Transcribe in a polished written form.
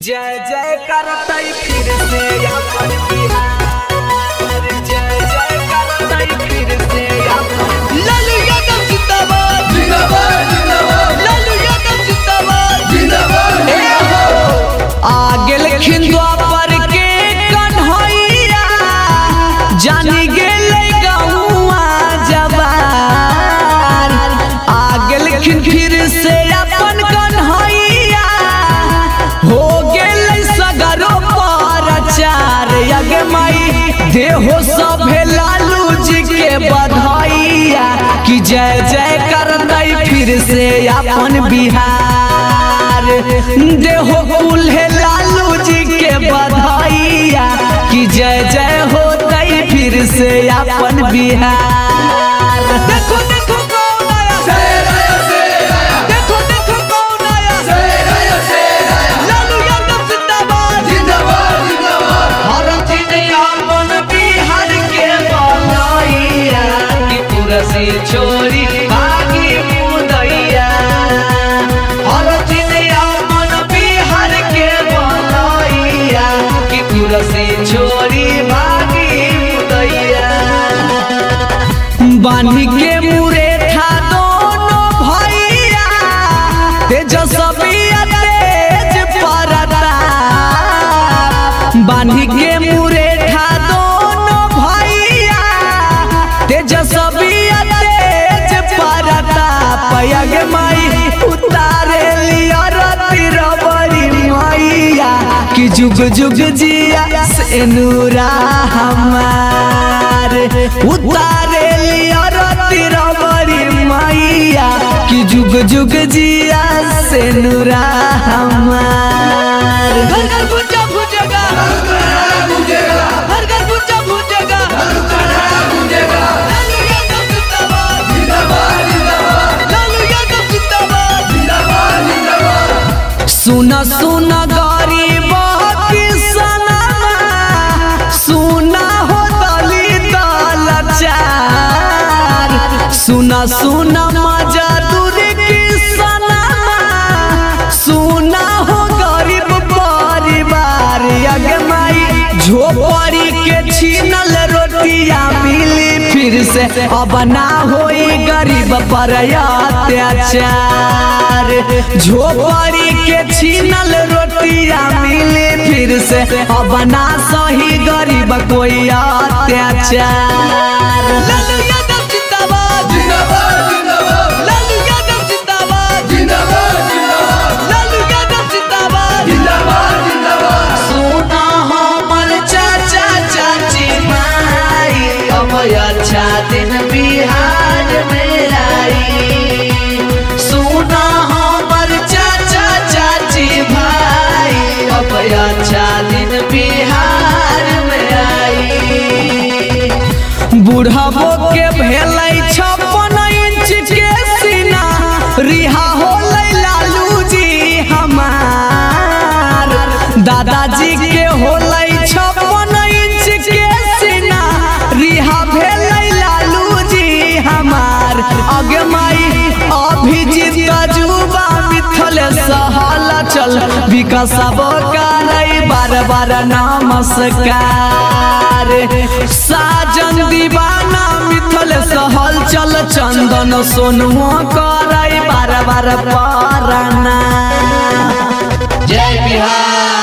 जय जय करतई फिर से अपन बिहार, जय जय करतई फिर से अपन लालू यादव जिंदाबाद जिंदाबाद जिंदाबाद, लालू यादव जिंदाबाद जिंदाबाद आगे लिखिन द्वापर के कन्हैया जानी गेले गहुआ जवान। आगे लिखिन फिर से अपन कन्हैया हो गेले सगरो परचार। यगे माई देहो सभे लालू जी के बधाइया कि जय जय करतई फिर से अपन बिहार। देहो कुल्हे लालू जी के बधाइया कि जय जय होतई फिर से अपन बिहार। देखो देखो कौन आया, शेर आया शेर आया, देखो देखो कौन आया, शेर आया शेर आया, लालू यादव जिंदाबाद जिंदाबाद जिंदाबाद। हर दिन अपन बिहार के बधाइया कि कुर्सी छोड़ी भागी मुदैया। हर दिन अपन बिहार के बधाइया कि कुर्सी छोड़ी भागी मुदैया। बानी के मुरेठा दोनों भैया तेजस्वी तेज परताप। बानी के मुरेठा दोनों भैया तेजस्वी तेज परताप। यगे माई उतारे लिया रति रबरी मैया कि जुग जुग जिया से नूरा हमार। उतारे लिया रति रबरी मैया कि जुग जुग जिया से नूरा हमार। घर घर भुजा भुजेगा, गूंजेगा घर घर भुजा भुजेगा, गूंजेगा, लालू यादव जिंदाबाद, जिंदाबाद जिंदाबाद, लालू यादव जिंदाबाद। जिंदाबाद जिंदाबाद। सुना सुना गरीब किसनमा, सुना हो दलित लाचार। सुना सुना मजदूर किसनमा, सुना हो गरीब परिवार। यगे माई झोपड़ी के छीनल रोटियां मिली फिर से अब ना होई गरीब पर अत्याचार। झोपड़ी के छीनल रोटियां मिली फिर से अब ना सही गरीब कोई अत्याचार। लालू यादव जिंदाबाद, जिंदाबाद जिंदाबाद, लालू यादव जिंदाबाद, जिंदाबाद जिंदाबाद, लालू यादव जिंदाबाद। जिंदाबाद जिंदाबाद। सुना हमर चाचा चाची माई अब अच्छा दिन बिहार में आई। सुना हमर चाचा चाची भाई अब अच्छा दिन बिहार में आई। बुढ़ाबो के भेलै 56 इंच के सीना, रिहा होलै लालू जी हमार। दादाजी के होलै 56 इंच के सीना, रिहा भेलै लालू जी हमार। अगे माई अभिजीत जुबा मिथल सहल चल विकासबो करै बार बार नमस्कार। साजन दीवाना मिथल सहल चल चंदन सोनुआ करै बार बार पराना। जय बिहार।